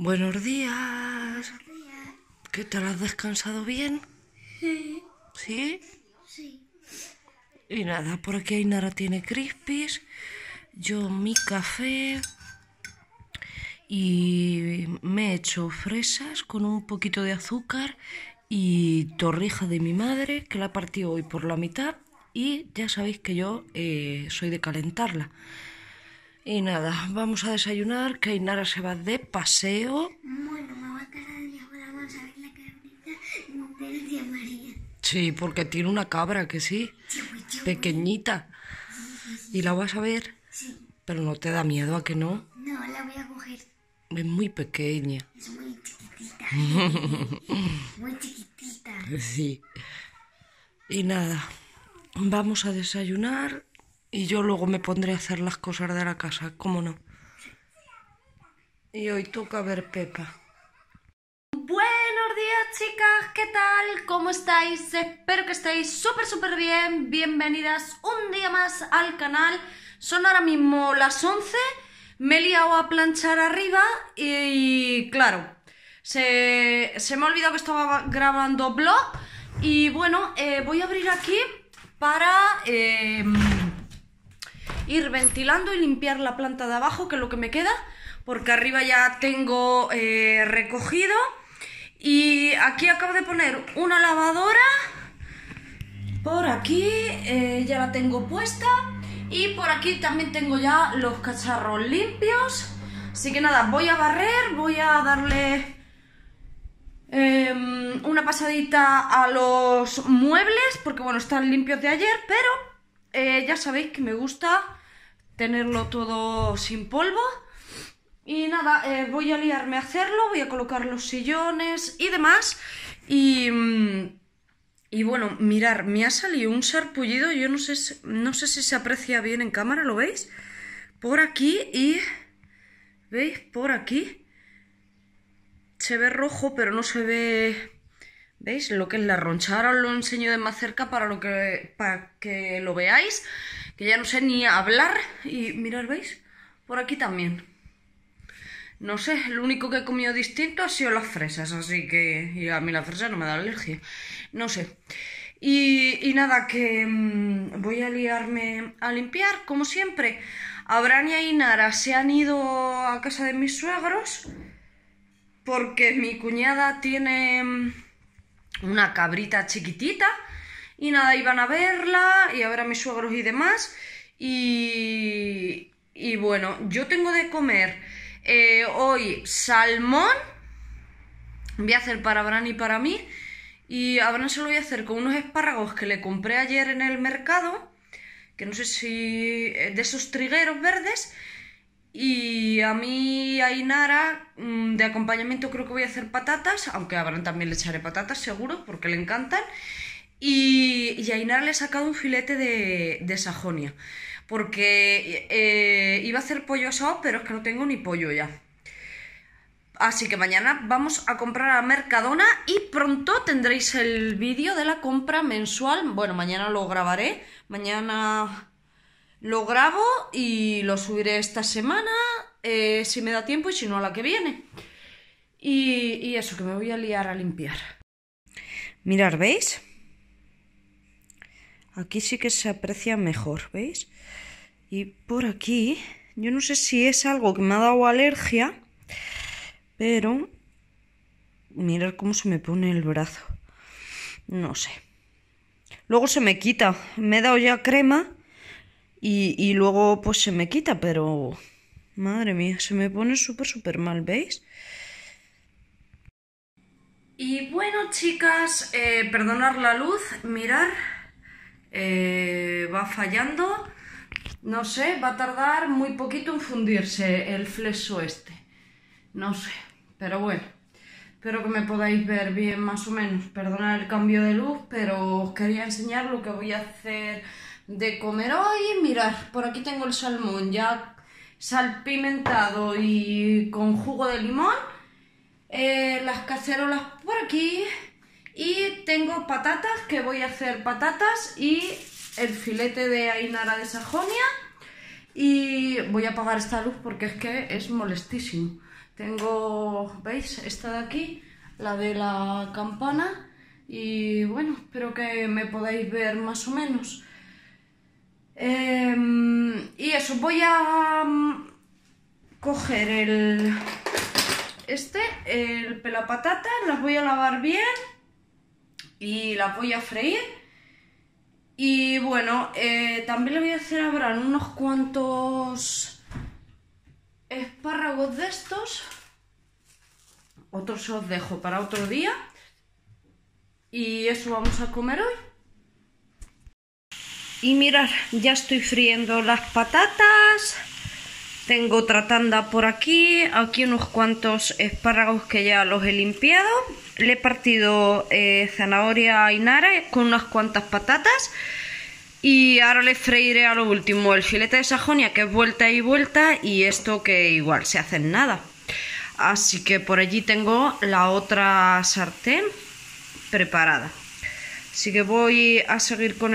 Buenos días. ¿Qué tal? ¿Has descansado bien? Sí. ¿Sí? Sí. Y nada, por aquí Ainara tiene crispies, yo mi café y me he hecho fresas con un poquito de azúcar y torrija de mi madre, que la ha partido hoy por la mitad, y ya sabéis que yo soy de calentarla. Y nada, vamos a desayunar, que Ainara se va de paseo. Bueno, me voy a quedar de mi abuela, vamos a ver la cabrita de la tía María. Sí, porque tiene una cabra, que sí, pequeñita. Y la vas a ver, Sí. pero no te da miedo, ¿a que no? No, la voy a coger. Es muy pequeña. Es muy chiquitita. Muy chiquitita. Sí. Y nada, vamos a desayunar y yo luego me pondré a hacer las cosas de la casa, ¿cómo no? Y hoy toca ver Pepa. Buenos días, chicas, ¿qué tal? ¿Cómo estáis? Espero que estéis súper bien. Bienvenidas un día más al canal. Son ahora mismo las 11. Me he liado a planchar arriba y claro, se me ha olvidado que estaba grabando vlog. Y bueno, voy a abrir aquí para ir ventilando y limpiar la planta de abajo, que es lo que me queda, porque arriba ya tengo recogido. Y aquí acabo de poner una lavadora, por aquí ya la tengo puesta, y por aquí también tengo ya los cacharros limpios. Así que nada, voy a barrer, voy a darle una pasadita a los muebles, porque bueno, están limpios de ayer, pero ya sabéis que me gusta tenerlo todo sin polvo. Y nada, voy a liarme a hacerlo, voy a colocar los sillones y demás. Y bueno, mirar, me ha salido un sarpullido, yo no sé si se aprecia bien en cámara, ¿lo veis? Por aquí y... ¿veis? Por aquí. Se ve rojo, pero no se ve... ¿veis? Lo que es la roncha. Ahora os lo enseño de más cerca para que lo veáis, que ya no sé ni hablar. Y mirad, ¿veis? Por aquí también. No sé, lo único que he comido distinto ha sido las fresas, así que... y a mí la fresa no me da alergia. No sé. Y nada, que voy a liarme a limpiar, como siempre. Abraham y Ainara se han ido a casa de mis suegros, porque mi cuñada tiene una cabrita chiquitita. Y nada, iban a verla y a ver a mis suegros y demás. Y bueno, yo tengo de comer... hoy salmón, voy a hacer para Abraham y para mí, y a Abraham se lo voy a hacer con unos espárragos que le compré ayer en el mercado, que no sé si de esos trigueros verdes, y a mí, a Ainara, de acompañamiento creo que voy a hacer patatas, aunque a Abraham también le echaré patatas seguro, porque le encantan, y a Ainara le he sacado un filete de Sajonia, porque iba a hacer pollo asado, pero es que no tengo ni pollo ya. Así que mañana vamos a comprar a Mercadona y pronto tendréis el vídeo de la compra mensual. Bueno, mañana lo grabaré, mañana lo grabo y lo subiré esta semana, si me da tiempo, y si no, a la que viene. Y eso, que me voy a liar a limpiar. Mirad, ¿veis? Aquí sí que se aprecia mejor, ¿veis? Y por aquí, yo no sé si es algo que me ha dado alergia, pero mirad cómo se me pone el brazo. No sé. Luego se me quita. Me he dado ya crema y luego pues se me quita, pero... madre mía, se me pone súper mal, ¿veis? Y bueno, chicas, perdonad la luz, mirad, va fallando. No sé, va a tardar muy poquito en fundirse el flexo este. No sé, pero bueno. Espero que me podáis ver bien más o menos. Perdonad el cambio de luz, pero os quería enseñar lo que voy a hacer de comer hoy. Mirad, por aquí tengo el salmón ya salpimentado y con jugo de limón. Las cacerolas por aquí. Y tengo patatas, que voy a hacer patatas y... el filete de Ainara de Sajonia. Y voy a apagar esta luz porque es que es molestísimo. Tengo, ¿veis? Esta de aquí, la de la campana. Y bueno, espero que me podáis ver más o menos. Y eso, voy a coger el pelapatatas, las voy a lavar bien y las voy a freír. Y bueno, también le voy a hacer a Bran unos cuantos espárragos de estos. Otros os dejo para otro día. Y eso vamos a comer hoy. Y mirad, ya estoy friendo las patatas. Tengo otra tanda por aquí. Aquí unos cuantos espárragos que ya los he limpiado. Le he partido zanahoria a Ainara con unas cuantas patatas. Y ahora le freiré a lo último el filete de Sajonia, que es vuelta y vuelta. Y esto que igual se hace en nada. Así que por allí tengo la otra sartén preparada. Así que voy a seguir con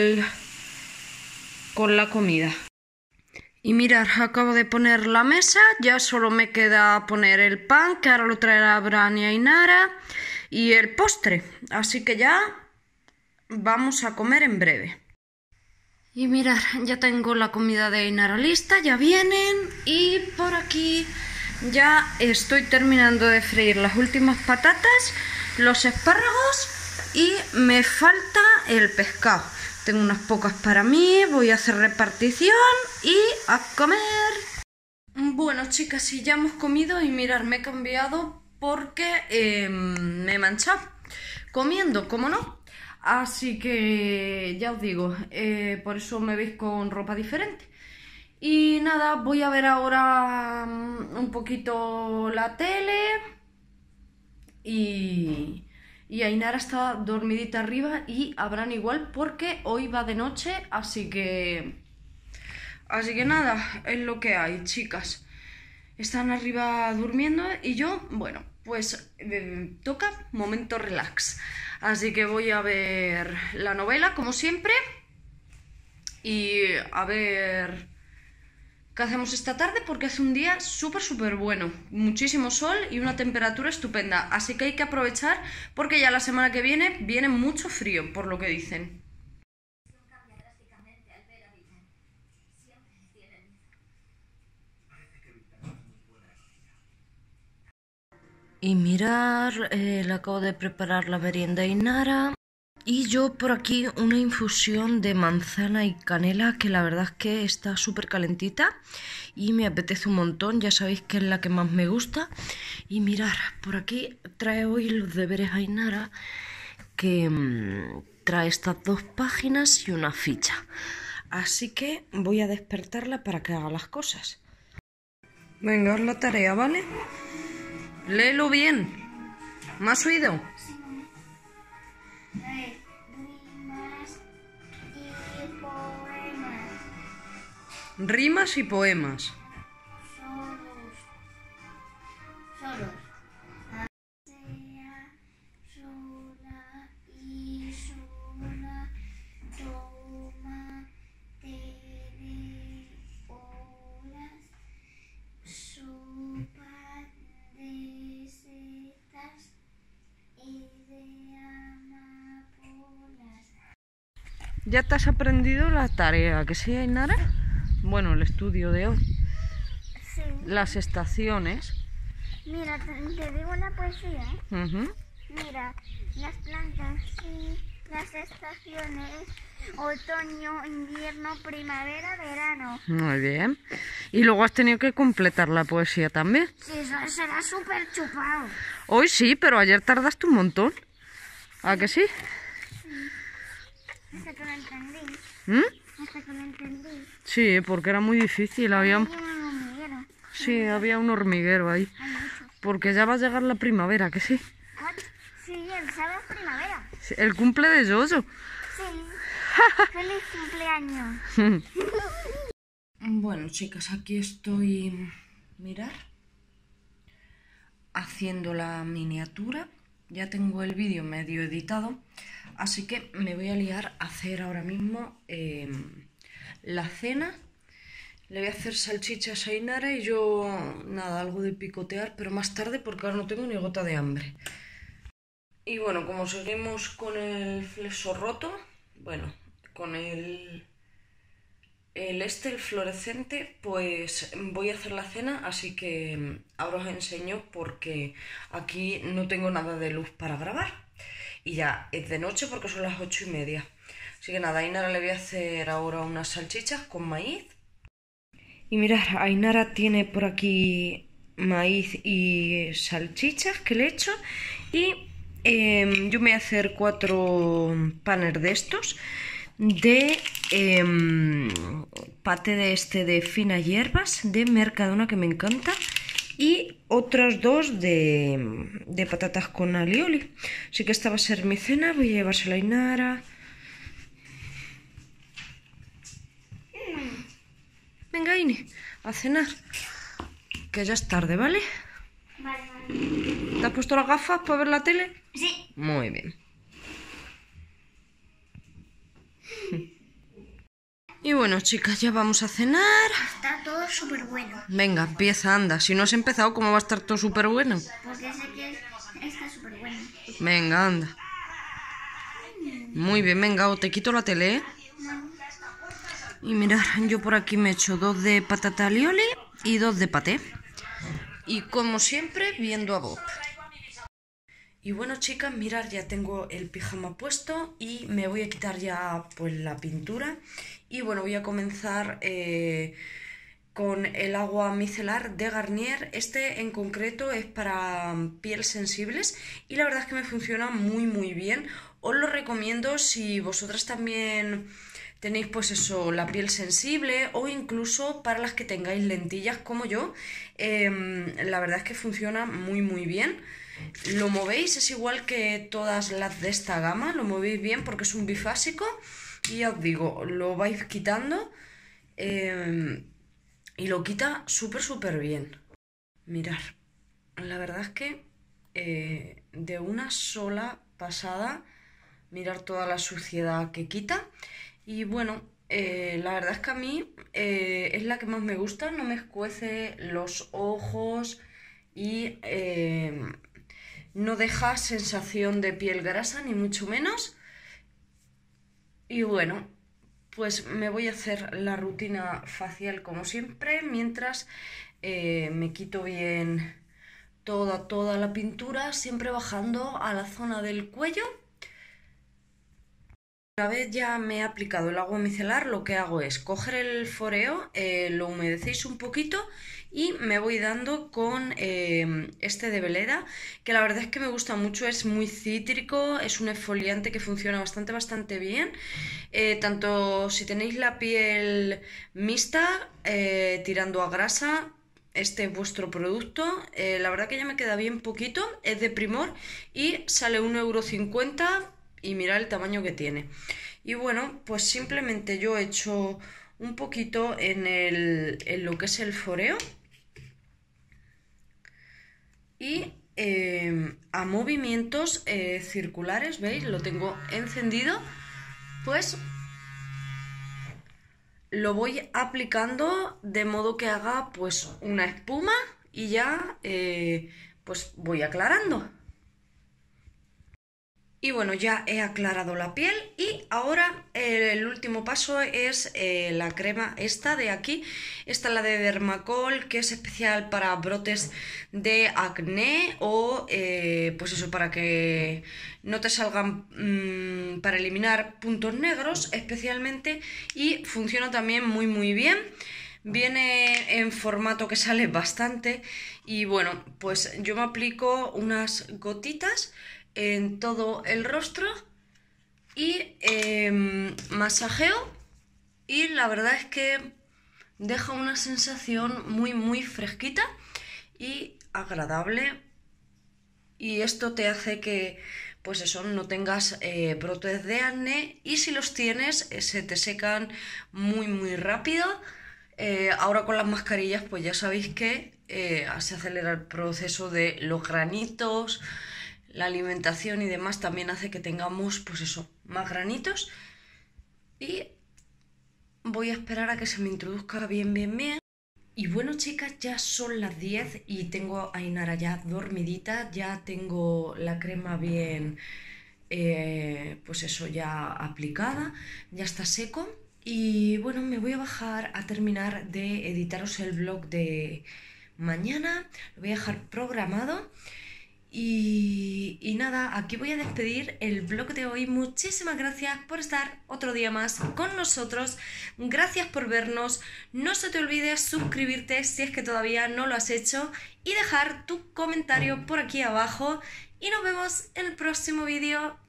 la comida. Y mirad, acabo de poner la mesa. Ya solo me queda poner el pan, que ahora lo traerá Bran y Ainara, y el postre. Así que ya vamos a comer en breve. Y mirad, ya tengo la comida de Ainara lista, ya vienen. Y por aquí ya estoy terminando de freír las últimas patatas, los espárragos, y me falta el pescado. Tengo unas pocas para mí, voy a hacer repartición y a comer. Bueno, chicas, sí, ya hemos comido y mirad, me he cambiado porque me he manchado comiendo, ¿cómo no? Así que ya os digo, por eso me veis con ropa diferente. Y nada, voy a ver ahora un poquito la tele y Ainara está dormidita arriba y Abraham igual porque hoy va de noche, así que nada, es lo que hay, chicas. Están arriba durmiendo y yo, bueno, pues toca momento relax. Así que voy a ver la novela, como siempre, y a ver qué hacemos esta tarde, porque hace un día súper bueno, muchísimo sol y una temperatura estupenda, así que hay que aprovechar porque ya la semana que viene mucho frío, por lo que dicen. Y mirar, le acabo de preparar la merienda a Ainara. Y yo por aquí una infusión de manzana y canela, que la verdad es que está súper calentita y me apetece un montón, ya sabéis que es la que más me gusta. Y mirar, por aquí trae hoy los deberes a Ainara, que trae estas 2 páginas y una ficha. Así que voy a despertarla para que haga las cosas. Venga, haz la tarea, ¿vale? Léelo bien. ¿Me has oído? Rimas y poemas. Solos. Sola y sola. Toma olas. Sopa de setas y de amapolas. ¿Ya te has aprendido la tarea, que sí, Ainara? Bueno, el estudio de hoy. Sí. Las estaciones. Mira, te digo una poesía. Uh-huh. Mira, las plantas y las estaciones: otoño, invierno, primavera, verano. Muy bien. Y luego has tenido que completar la poesía también. Sí, eso será súper chupado. Hoy sí, pero ayer tardaste un montón. ¿A que sí? Hasta que lo entendí. Hasta que lo entendí. Sí, porque era muy difícil. Había un hormiguero. Sí, había un hormiguero ahí. Hay muchos. Porque ya va a llegar la primavera, ¿que sí? Sí, el sábado es primavera. Sí, el cumple de Yoyo. Sí. ¡Feliz cumpleaños! Bueno, chicas, aquí estoy, mirar, haciendo la miniatura. Ya tengo el vídeo medio editado, así que me voy a liar a hacer ahora mismo la cena. Le voy a hacer salchichas a Ainara y yo, nada, algo de picotear, pero más tarde porque ahora no tengo ni gota de hambre. Y bueno, como seguimos con el flexo roto, bueno, con el el fluorescente, pues voy a hacer la cena, así que ahora os enseño porque aquí no tengo nada de luz para grabar. Y ya es de noche porque son las 8:30. Así que nada, a Ainara le voy a hacer ahora unas salchichas con maíz. Y mirad, Ainara tiene por aquí maíz y salchichas que le he hecho. Y yo me voy a hacer 4 panes de estos de paté de finas hierbas de Mercadona, que me encanta, y otros 2 de patatas con alioli. Así que esta va a ser mi cena. Voy a llevársela a Ainara. Venga, Aine, a cenar, que ya es tarde, ¿vale? Vale, vale. ¿Te has puesto las gafas para ver la tele? Sí. Muy bien. Y bueno, chicas, ya vamos a cenar. Está todo súper bueno. Venga, empieza, anda. Si no has empezado, ¿cómo va a estar todo súper bueno? Porque sé que está súper bueno. Venga, anda. Muy bien, venga, o te quito la tele, ¿eh? Y mirad, yo por aquí me he hecho 2 de patata alioli y 2 de paté. Y como siempre, viendo a Bob. Y bueno, chicas, mirad, ya tengo el pijama puesto y me voy a quitar ya pues la pintura. Y bueno, voy a comenzar con el agua micelar de Garnier. Este en concreto es para piel sensibles y la verdad es que me funciona muy muy bien. Os lo recomiendo si vosotras también tenéis pues eso, la piel sensible, o incluso para las que tengáis lentillas como yo. La verdad es que funciona muy muy bien. Lo movéis, es igual que todas las de esta gama, lo movéis bien porque es un bifásico. Y ya os digo, lo vais quitando y lo quita súper bien. Mirad, la verdad es que de una sola pasada, mirar toda la suciedad que quita. Y bueno, la verdad es que a mí es la que más me gusta, no me escuece los ojos y no deja sensación de piel grasa, ni mucho menos. Y bueno, pues me voy a hacer la rutina facial como siempre, mientras me quito bien toda la pintura, siempre bajando a la zona del cuello. Una vez ya me he aplicado el agua micelar, lo que hago es coger el foreo, lo humedecéis un poquito y me voy dando con este de Veleda, que la verdad es que me gusta mucho, es muy cítrico, es un exfoliante que funciona bastante bien, tanto si tenéis la piel mixta, tirando a grasa. Este es vuestro producto. La verdad que ya me queda bien poquito, es de Primor y sale 1,50 € y mirad el tamaño que tiene. Y bueno, pues simplemente yo he hecho un poquito en lo que es el foreo y a movimientos circulares, ¿veis? Lo tengo encendido, pues lo voy aplicando de modo que haga pues una espuma y ya pues voy aclarando. Y bueno, ya he aclarado la piel y ahora el último paso es la crema esta de aquí. Esta es la de Dermacol, que es especial para brotes de acné o pues eso, para que no te salgan, para eliminar puntos negros especialmente, y funciona también muy bien. Viene en formato que sale bastante y bueno, pues yo me aplico unas gotitas en todo el rostro y masajeo, y la verdad es que deja una sensación muy fresquita y agradable, y esto te hace que pues eso, no tengas brotes de acné, y si los tienes se te secan muy rápido. Ahora con las mascarillas pues ya sabéis que se acelera el proceso de los granitos. La alimentación y demás también hace que tengamos, pues eso, más granitos. Y voy a esperar a que se me introduzca bien. Y bueno, chicas, ya son las 10 y tengo a Ainara ya dormidita, ya tengo la crema bien, pues eso, ya aplicada, ya está seco. Y bueno, me voy a bajar a terminar de editaros el vlog de mañana, lo voy a dejar programado. Y nada, aquí voy a despedir el vlog de hoy. Muchísimas gracias por estar otro día más con nosotros. Gracias por vernos. No se te olvide suscribirte si es que todavía no lo has hecho y dejar tu comentario por aquí abajo. Y nos vemos en el próximo vídeo.